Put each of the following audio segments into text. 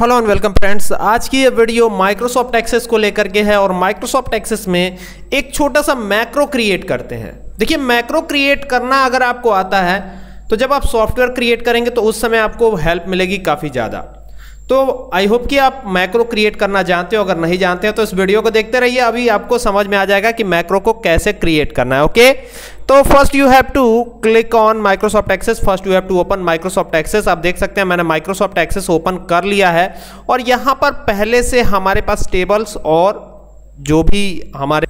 Hello and welcome friends. आज की ये वीडियो माइक्रोसॉफ्ट एक्सेस को लेकर के है और माइक्रोसॉफ्ट एक्सेस में एक छोटा सा मैक्रो क्रिएट करते हैं। देखिए, मैक्रो क्रिएट करना अगर आपको आता है तो जब आप सॉफ्टवेयर क्रिएट करेंगे तो उस समय आपको हेल्प मिलेगी काफ़ी ज़्यादा। तो आई होप कि आप मैक्रो क्रिएट करना जानते हो। अगर नहीं जानते हैं तो इस वीडियो को देखते रहिए, अभी आपको समझ में आ जाएगा कि मैक्रो को कैसे क्रिएट करना है। ओके, तो first you have to click on Microsoft access. First you have to open Microsoft access. आप देख सकते हैं मैंने माइक्रोसॉफ्ट एक्सेस ओपन कर लिया है और यहाँ पर पहले से हमारे पास टेबल्स और जो भी हमारे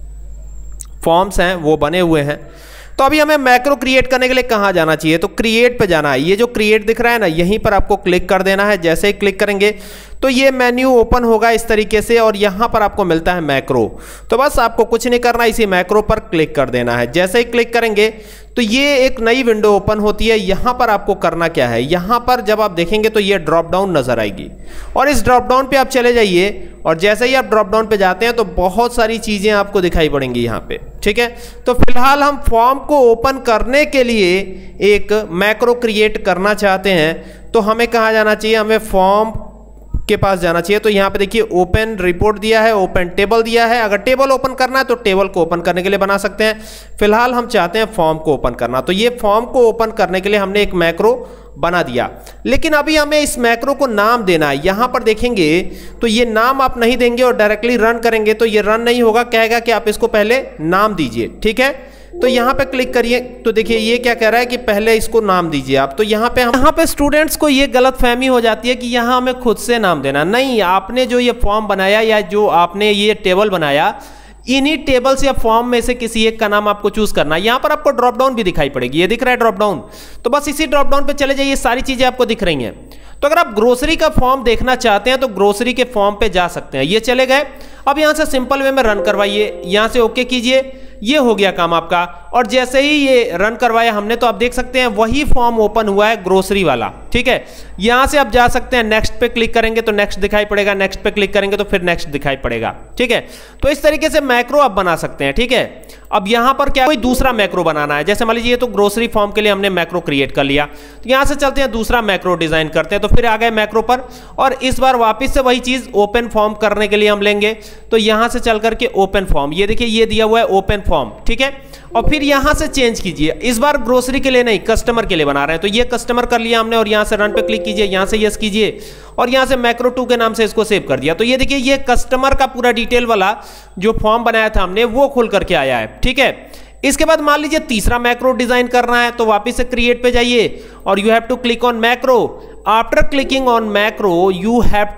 फॉर्म्स हैं वो बने हुए हैं। तो अभी हमें मैक्रो क्रिएट करने के लिए कहाँ जाना चाहिए? तो क्रिएट पे जाना है। ये जो क्रिएट दिख रहा है ना, यहीं पर आपको क्लिक कर देना है। जैसे ही क्लिक करेंगे तो ये मेन्यू ओपन होगा इस तरीके से और यहाँ पर आपको मिलता है मैक्रो। तो बस आपको कुछ नहीं करना, इसी मैक्रो पर क्लिक कर देना है। जैसे ही क्लिक करेंगे तो ये एक नई विंडो ओपन होती है। यहाँ पर आपको करना क्या है, यहाँ पर जब आप देखेंगे तो ये ड्रॉप डाउन नजर आएगी और इस ड्रॉप डाउन पे आप चले जाइए और जैसे ही आप ड्रॉप डाउन पे जाते हैं तो बहुत सारी चीजें आपको दिखाई पड़ेंगी यहाँ पे। ठीक है, तो फिलहाल हम फॉर्म को ओपन करने के लिए एक मैक्रो क्रिएट करना चाहते हैं। तो हमें कहाँ जाना चाहिए? हमें फॉर्म के पास जाना चाहिए। तो यहाँ पे देखिए ओपन रिपोर्ट दिया है, ओपन टेबल दिया है। अगर टेबल ओपन करना है तो टेबल को ओपन करने के लिए बना सकते हैं। फिलहाल हम चाहते हैं फॉर्म को ओपन करना। तो ये फॉर्म को ओपन करने के लिए हमने एक मैक्रो बना दिया, लेकिन अभी हमें इस मैक्रो को नाम देना है। यहां पर देखेंगे तो ये नाम आप नहीं देंगे और डायरेक्टली रन करेंगे तो ये रन नहीं होगा, कहेगा कि आप इसको पहले नाम दीजिए। ठीक है, तो यहां पे क्लिक करिए तो देखिए ये क्या कह रहा है कि पहले इसको नाम दीजिए आप। तो यहां पे स्टूडेंट्स को ये गलतफहमी हो जाती है कि यहां हमें खुद से नाम देना नहीं। आपने जो ये फॉर्म बनाया या जो आपने ये टेबल बनाया, इन्हीं टेबल्स या फॉर्म में से किसी एक का नाम आपको चूज करना है। यहां पर आपको ड्रॉप डाउन भी दिखाई पड़ेगी, ये दिख रहा है ड्रॉप डाउन। तो बस इसी ड्रॉप डाउन पे चले जाइए, सारी चीजें आपको दिख रही हैं। तो अगर आप ग्रोसरी का फॉर्म देखना चाहते हैं तो ग्रोसरी के फॉर्म पे जा सकते हैं। ये चले गए। अब यहां से सिंपल वे में रन करवाइए, यहां से ओके कीजिए, ये हो गया काम आपका। और जैसे ही ये रन करवाया हमने तो आप देख सकते हैं वही फॉर्म ओपन हुआ है, ग्रोसरी वाला। ठीक है, यहां से आप जा सकते हैं, नेक्स्ट पे क्लिक करेंगे तो नेक्स्ट दिखाई पड़ेगा, नेक्स्ट पे क्लिक करेंगे तो फिर नेक्स्ट दिखाई पड़ेगा। ठीक है, तो इस तरीके से मैक्रो आप बना सकते हैं। ठीक है, अब यहां पर क्या कोई दूसरा मैक्रो बनाना है, जैसे मान लीजिए तो ग्रोसरी फॉर्म के लिए हमने मैक्रो क्रिएट कर लिया। तो यहां से चलते हैं दूसरा मैक्रो डिजाइन करते हैं। तो फिर आ गए मैक्रो पर और इस बार वापस से वही चीज ओपन फॉर्म करने के लिए हम लेंगे। तो यहां से चल करके ओपन फॉर्म, ये देखिए ये दिया हुआ है ओपन फॉर्म। ठीक है, और फिर यहां से चेंज कीजिए, इस बार ग्रोसरी के लिए नहीं कस्टमर के लिए बना रहे हैं। तो ये कस्टमर कर लिया हमने और यहां से रन पे क्लिक कीजिए, यहां से यस कीजिए और यहां से मैक्रो 2 के नाम से इसको सेव कर दिया। तो ये देखिए ये कस्टमर का पूरा डिटेल वाला जो फॉर्म बनाया था हमने वो खुल करके आया है। ठीक है, इसके बाद मान लीजिए तीसरा मैक्रो डिजाइन करना है तो वापस से क्रिएट पे जाइए और you have to click on macro. After clicking on macro you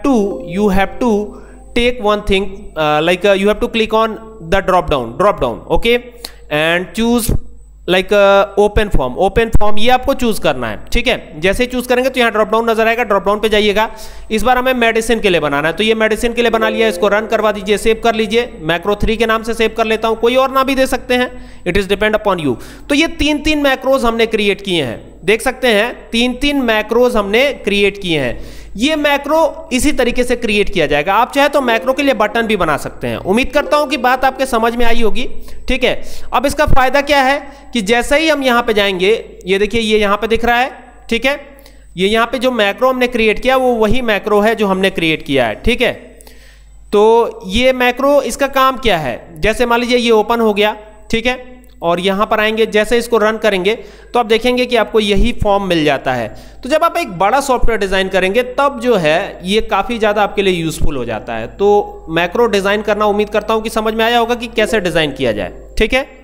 have to take one thing like you have to click on the drop down okay and choose like open form ये आपको choose करना है। ठीक है, जैसे ही choose करेंगे तो यहाँ ड्रॉप डाउन नजर आएगा, ड्रॉप डाउन पे जाइएगा। इस बार हमें मेडिसिन के लिए बनाना है तो ये मेडिसिन के लिए बना लिया, इसको रन करवा दीजिए, सेव कर लीजिए। मैक्रो 3 के नाम से सेव कर लेता हूं, कोई और ना भी दे सकते हैं, it is depend upon you. तो ये 3 मैक्रोज हमने क्रिएट किए हैं, देख सकते हैं 3 मैक्रोज हमने क्रिएट किए हैं। ये मैक्रो इसी तरीके से क्रिएट किया जाएगा। आप चाहे तो मैक्रो के लिए बटन भी बना सकते हैं। उम्मीद करता हूं कि बात आपके समझ में आई होगी। ठीक है, अब इसका फायदा क्या है कि जैसे ही हम यहां पे जाएंगे, ये देखिए ये यहां पे दिख रहा है। ठीक है, ये यहां पे जो मैक्रो हमने क्रिएट किया वो वही मैक्रो है जो हमने क्रिएट किया है। ठीक है, तो ये मैक्रो इसका काम क्या है, जैसे मान लीजिए ये ओपन हो गया। ठीक है, और यहां पर आएंगे, जैसे इसको रन करेंगे तो आप देखेंगे कि आपको यही फॉर्म मिल जाता है। तो जब आप एक बड़ा सॉफ्टवेयर डिजाइन करेंगे तब जो है ये काफी ज्यादा आपके लिए यूजफुल हो जाता है। तो मैक्रो डिजाइन करना उम्मीद करता हूं कि समझ में आया होगा कि कैसे डिजाइन किया जाए। ठीक है।